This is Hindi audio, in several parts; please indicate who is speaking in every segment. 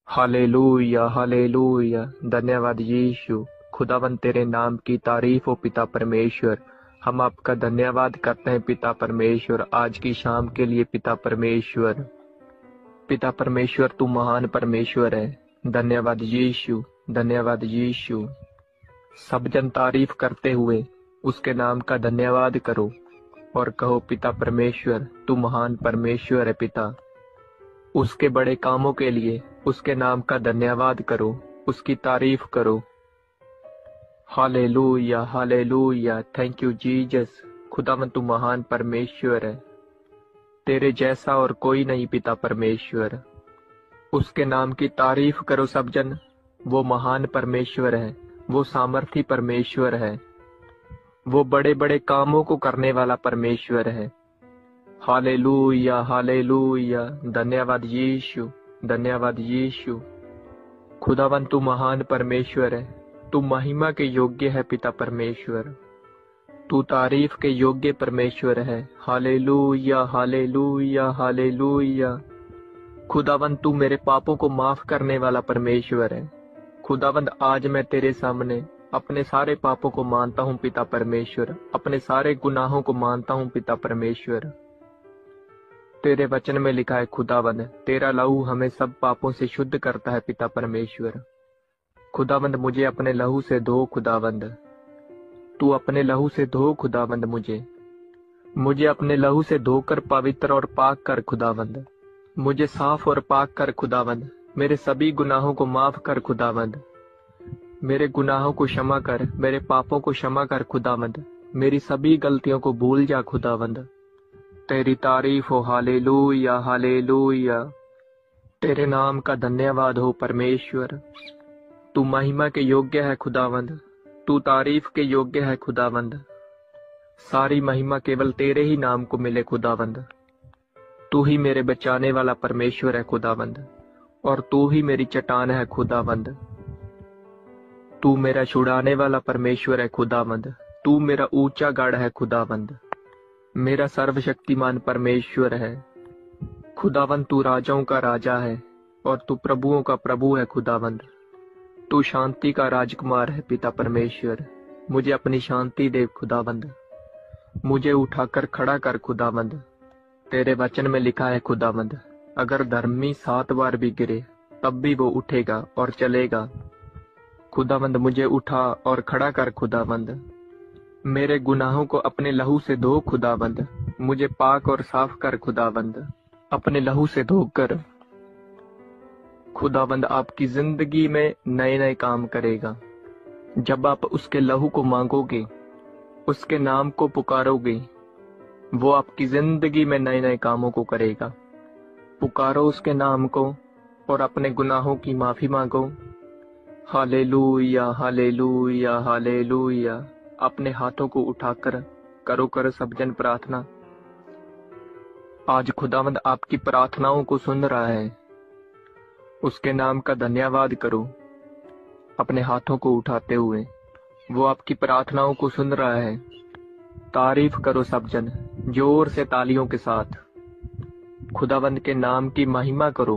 Speaker 1: Hallelujah hallelujah. धन्यवाद यीशु। खुदावन तेरे नाम की तारीफ हो पिता परमेश्वर। हम आपका धन्यवाद करते हैं पिता परमेश्वर, आज की शाम के लिए पिता परमेश्वर। पिता परमेश्वर तू महान परमेश्वर है। धन्यवाद यीशु, धन्यवाद यीशु। सब जन तारीफ करते हुए उसके नाम का धन्यवाद करो और कहो पिता परमेश्वर तू महान परमेश्वर है। पिता उसके बड़े कामों के लिए उसके नाम का धन्यवाद करो, उसकी तारीफ करो। Hallelujah hallelujah. Thank you Jesus. खुदावन तू महान परमेश्वर है, तेरे जैसा और कोई नहीं पिता परमेश्वर। उसके नाम की तारीफ करो सब जन। वो महान परमेश्वर है, वो सामर्थी परमेश्वर है, वो बड़े बड़े कामों को करने वाला परमेश्वर है। Hallelujah hallelujah. धन्यवाद यीशु, धन्यवाद यीशु। खुदावन तू महान परमेश्वर है, तू महिमा के योग्य है पिता परमेश्वर, तू तारीफ के योग्य परमेश्वर है। Hallelujah hallelujah hallelujah. खुदावन तू मेरे पापों को माफ करने वाला परमेश्वर है। खुदावंद आज मैं तेरे सामने अपने सारे पापों को मानता हूँ पिता परमेश्वर, अपने सारे गुनाहों को मानता हूँ पिता परमेश्वर। तेरे वचन में लिखा है खुदावंद तेरा लहू हमें सब पापों से शुद्ध करता है पिता परमेश्वर। खुदावंद मुझे अपने लहू से धो खुदावंद, तू अपने लहू से धो खुदावंद। मुझे अपने लहू से धोकर पवित्र और पाक कर खुदावंद। मुझे साफ और पाक कर खुदावंद। मेरे सभी गुनाहों को माफ कर खुदावंद। मेरे गुनाहों को क्षमा कर, मेरे पापों को क्षमा कर खुदावंद। मेरी सभी गलतियों को भूल जा खुदावंद। तेरी तारीफ हो। Hallelujah hallelujah. तेरे नाम का धन्यवाद हो परमेश्वर। तू महिमा के योग्य है खुदावंद, तू तारीफ के योग्य है खुदावंद। सारी महिमा केवल तेरे ही नाम को मिले खुदावंद। तू ही मेरे बचाने वाला परमेश्वर है खुदावंद, और तू ही मेरी चट्टान है खुदावंद। तू मेरा छुड़ाने वाला परमेश्वर है खुदावंद। तू मेरा ऊंचा गढ़ है खुदावंद, मेरा सर्वशक्तिमान परमेश्वर है। खुदावंद तू राजाओं का राजा है और तू प्रभुओं का प्रभु है खुदावंद। तू शांति का राजकुमार है पिता परमेश्वर। मुझे अपनी शांति दे खुदावंद, मुझे उठाकर खड़ा कर खुदावंद। तेरे वचन में लिखा है खुदावंद अगर धर्मी 7 बार भी गिरे तब भी वो उठेगा और चलेगा। खुदावंद मुझे उठा और खड़ा कर खुदावंद। मेरे गुनाहों को अपने लहू से धो खुदावंद। मुझे पाक और साफ कर खुदावंद, अपने लहू से धोकर। खुदावंद आपकी जिंदगी में नए नए काम करेगा। जब आप उसके लहू को मांगोगे, उसके नाम को पुकारोगे, वो आपकी जिंदगी में नए नए कामों को करेगा। पुकारो उसके नाम को और अपने गुनाहों की माफी मांगो। Hallelujah hallelujah hallelujah. अपने हाथों को उठाकर करो सब जन प्रार्थना। आज खुदावंद आपकी प्रार्थनाओं को सुन रहा है, उसके नाम का धन्यवाद करो। अपने हाथों को उठाते हुए वो आपकी प्रार्थनाओं को सुन रहा है। तारीफ करो सब जन जोर से तालियों के साथ। खुदावंद के नाम की महिमा करो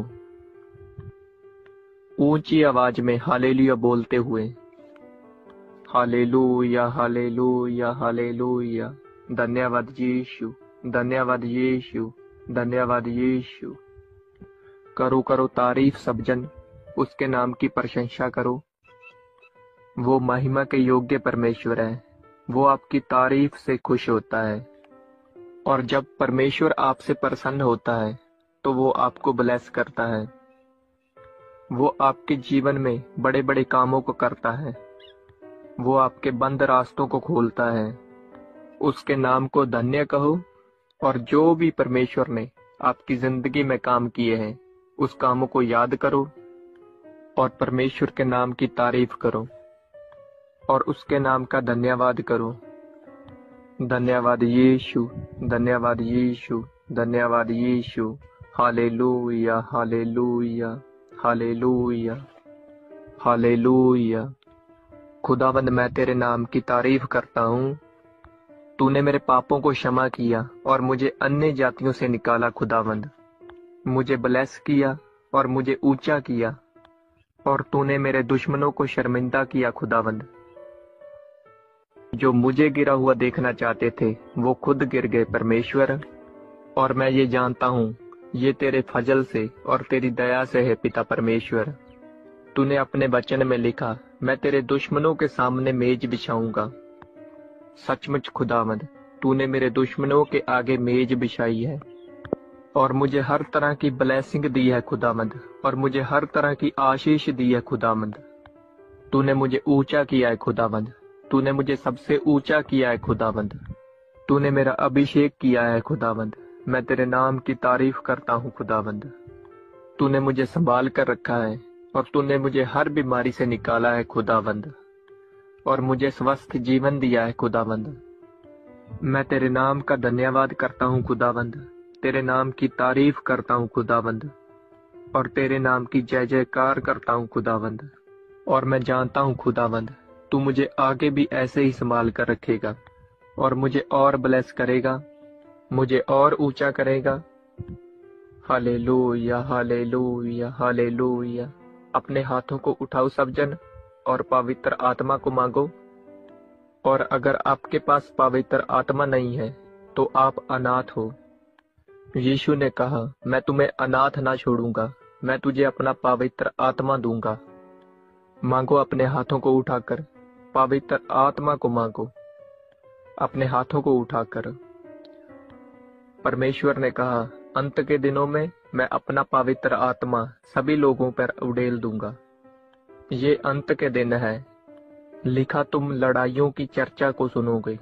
Speaker 1: ऊंची आवाज में हालेलुया बोलते हुए। Hallelujah hallelujah hallelujah. धन्यवाद यीशु, धन्यवाद यीशु, धन्यवाद यीशु। करो तारीफ सब जन, उसके नाम की प्रशंसा करो। वो महिमा के योग्य परमेश्वर है, वो आपकी तारीफ से खुश होता है। और जब परमेश्वर आपसे प्रसन्न होता है तो वो आपको ब्लेस करता है। वो आपके जीवन में बड़े बड़े कामों को करता है। वो आपके बंद रास्तों को खोलता है। उसके नाम को धन्य कहो और जो भी परमेश्वर ने आपकी जिंदगी में काम किए हैं उस कामों को याद करो और परमेश्वर के नाम की तारीफ करो और उसके नाम का धन्यवाद करो। धन्यवाद यीशु, धन्यवाद यीशु, धन्यवाद यीशु। Hallelujah hallelujah hallelujah hallelujah. खुदावंद मैं तेरे नाम की तारीफ करता हूँ। तूने मेरे पापों को क्षमा किया और मुझे अन्य जातियों से निकाला खुदावंद। मुझे ब्लेस किया और मुझे ऊंचा किया और तूने मेरे दुश्मनों को शर्मिंदा किया खुदावंद। जो मुझे गिरा हुआ देखना चाहते थे वो खुद गिर गए परमेश्वर। और मैं ये जानता हूँ ये तेरे फजल से और तेरी दया से है पिता परमेश्वर। तूने अपने वचन में लिखा, मैं तेरे दुश्मनों के सामने मेज बिछाऊंगा। सचमुच खुदावंद, तूने मेरे दुश्मनों के आगे मेज बिछाई है और मुझे हर तरह की ब्लेसिंग दी है खुदावंद, और मुझे हर तरह की आशीष दी है खुदावंद। तूने मुझे ऊंचा किया है खुदावंद, तूने मुझे सबसे ऊंचा किया है खुदावंद। तूने मेरा अभिषेक किया है खुदावंद। मैं तेरे नाम की तारीफ करता हूँ खुदावंद। तूने मुझे संभाल कर रखा है और तूने मुझे हर बीमारी से निकाला है खुदावंद, और मुझे स्वस्थ जीवन दिया है खुदावंद। मैं तेरे नाम का धन्यवाद करता हूँ खुदावंद, तेरे नाम की तारीफ करता हूँ खुदावंद, और तेरे नाम की जय जयकार करता हूँ खुदावंद। और मैं जानता हूँ खुदावंद, तू मुझे आगे भी ऐसे ही संभाल कर रखेगा और मुझे और ब्लेस करेगा, मुझे और ऊंचा करेगा। Hallelujah hallelujah hallelujah. अपने हाथों को उठाओ सब जन और पवित्र आत्मा को मांगो। और अगर आपके पास पवित्र आत्मा नहीं है तो आप अनाथ हो। यीशु ने कहा, मैं तुम्हें अनाथ ना छोड़ूंगा, मैं तुझे अपना पवित्र आत्मा दूंगा। मांगो अपने हाथों को उठाकर, पवित्र आत्मा को मांगो अपने हाथों को उठाकर। परमेश्वर ने कहा, अंत के दिनों में मैं अपना पवित्र आत्मा सभी लोगों पर उड़ेल दूंगा। ये अंत के दिन है। लिखा, तुम लड़ाइयों की चर्चा को सुनोगे।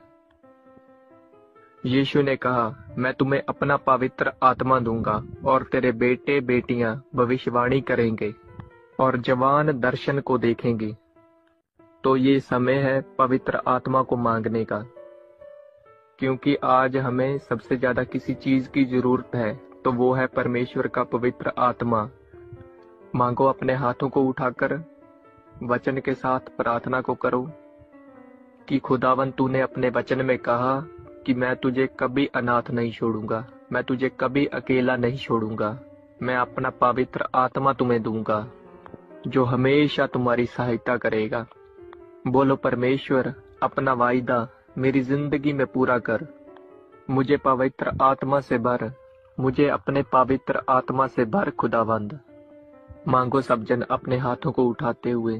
Speaker 1: यीशु ने कहा, मैं तुम्हें अपना पवित्र आत्मा दूंगा और तेरे बेटे बेटियां भविष्यवाणी करेंगे और जवान दर्शन को देखेंगे। तो ये समय है पवित्र आत्मा को मांगने का, क्योंकि आज हमें सबसे ज्यादा किसी चीज की जरूरत है तो वो है परमेश्वर का पवित्र आत्मा। मांगो अपने हाथों को उठाकर, वचन के साथ प्रार्थना को करो कि खुदावन, तूने अपने वचन में कहा कि मैं तुझे कभी अनाथ नहीं छोड़ूंगा, मैं तुझे कभी अकेला नहीं छोड़ूंगा। मैं अपना पवित्र आत्मा तुम्हें दूंगा जो हमेशा तुम्हारी सहायता करेगा। बोलो, परमेश्वर अपना वायदा मेरी जिंदगी में पूरा कर। मुझे पवित्र आत्मा से भर, मुझे अपने पवित्र आत्मा से भर खुदावंद। मांगो सब जन अपने हाथों को उठाते हुए।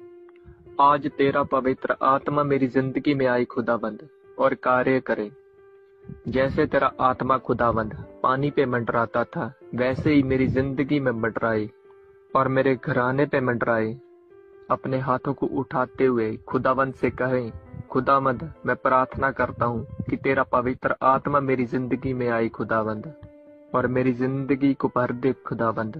Speaker 1: आज तेरा पवित्र आत्मा मेरी जिंदगी में आए खुदावंद और कार्य करे। जैसे तेरा आत्मा खुदावंद पानी पे मंडराता था, वैसे ही मेरी जिंदगी में मंडराए और मेरे घराने पे मंडराए। अपने हाथों को उठाते हुए खुदावंद से कहें, खुदावंद, मैं प्रार्थना करता हूँ कि तेरा पवित्र आत्मा मेरी जिंदगी में आए खुदावंद, और मेरी जिंदगी को भर दे खुदावंद।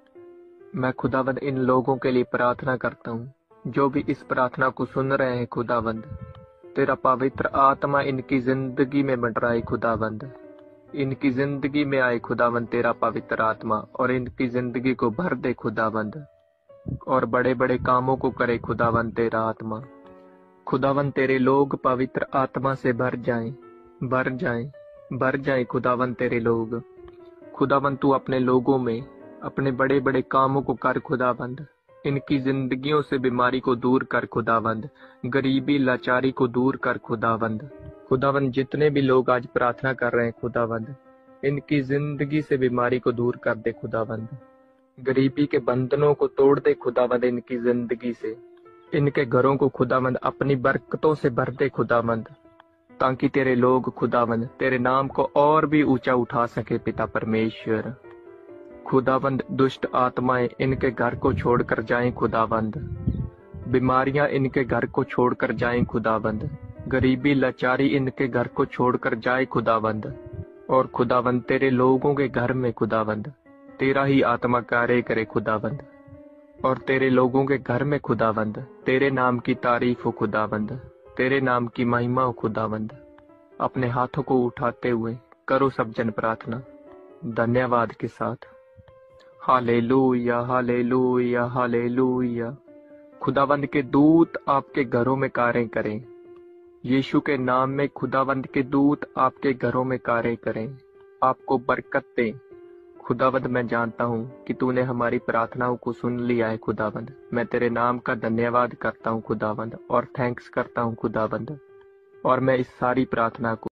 Speaker 1: मैं खुदावंद इन लोगों के लिए प्रार्थना करता हूँ जो भी इस प्रार्थना को सुन रहे हैं खुदावंद। तेरा पवित्र आत्मा इनकी जिंदगी में मंडराए खुदावंद, इनकी जिंदगी में आए खुदावंद तेरा पवित्र आत्मा, और इनकी जिंदगी को भर दे खुदावंद, और बड़े बड़े कामों को करे खुदावंद तेरा आत्मा। खुदावंद तेरे लोग पवित्र आत्मा से भर जाएं, भर जाएं, भर जाएं खुदावंद तेरे लोग। खुदावंद तू अपने लोगों में अपने बड़े बड़े कामों को कर खुदावंद। इनकी जिंदगियों से बीमारी को दूर कर खुदावंद, गरीबी लाचारी को दूर कर खुदावंद। खुदावंद जितने भी लोग आज प्रार्थना कर रहे हैं खुदावंद, इनकी जिंदगी से बीमारी को दूर कर दे खुदावंद। गरीबी के बंधनों को तोड़ दे खुदावंद इनकी जिंदगी से। इनके घरों को खुदावंद अपनी बरकतों से भर दे खुदावंद, ताकि तेरे लोग खुदावंद तेरे नाम को और भी ऊंचा उठा सके पिता परमेश्वर। खुदावंद दुष्ट आत्माएं इनके घर को छोड़कर जाएं खुदावंद, बीमारियां इनके घर को छोड़कर जाएं खुदावंद, गरीबी लाचारी इनके घर को छोड़कर जाए खुदावंद। और खुदावंद तेरे लोगों के घर में खुदावंद तेरा ही आत्मा कार्य करे खुदावंद, और तेरे लोगों के घर में खुदावंद तेरे नाम की तारीफ हो खुदावंद, तेरे नाम की महिमा हो खुदावंद। अपने हाथों को उठाते हुए करो सब जन प्रार्थना धन्यवाद के साथ। Hallelujah hallelujah hallelujah. खुदावंद के दूत आपके घरों में कार्य करें। यीशु के नाम में खुदावंद के दूत आपके घरों में कार्य करें, आपको बरकत दें। खुदावंद मैं जानता हूँ कि तूने हमारी प्रार्थनाओं को सुन लिया है खुदावंद। मैं तेरे नाम का धन्यवाद करता हूँ खुदावंद और थैंक्स करता हूँ खुदावंद। और मैं इस सारी प्रार्थना को